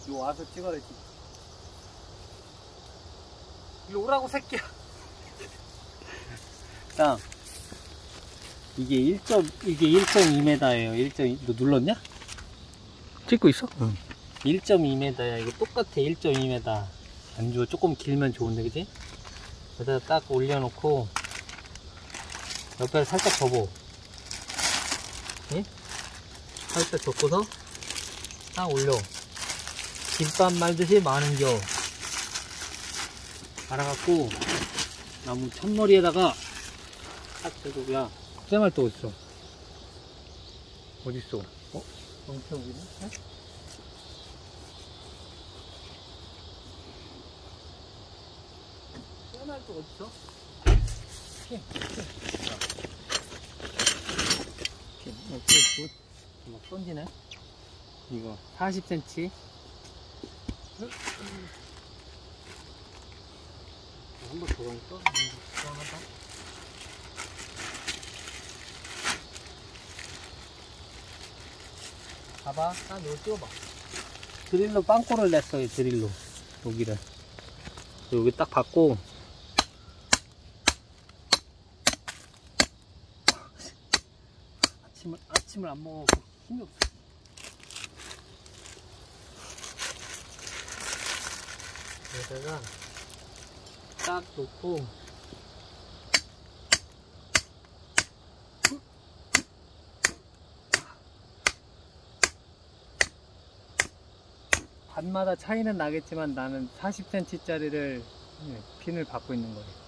요 와서 찍어야지. 일로 오라고 새끼야. 자, 이게 1.2m예요. 1.2, 너 눌렀냐? 찍고 있어? 응. 1.2m야. 이거 똑같아. 1.2m. 안 좋아. 조금 길면 좋은데, 그지? 여기다 딱 올려놓고, 옆에를 살짝 접어. 예? 살짝 접고서, 딱 올려. 김밥 말듯이 많은겨. 갈아갖고, 나무 첫머리에다가, 딱 대고, 야, 쇠말 또 어딨어? 어딨어? 어? 영태 여기네? 네? 쇠말 또 어딨어? 막 던지네? 이거 40cm. 한 번 더 감을까? 불안하다. 봐봐, 딱 이거 띄워봐. 드릴로 빵꾸를 냈어요, 드릴로. 여기를. 여기 딱 받고. 아침을 안 먹어. 힘이 없어. 여기다가 딱 놓고. 반마다 차이는 나겠지만 나는 40cm 짜리를 핀을 받고 있는 거예요.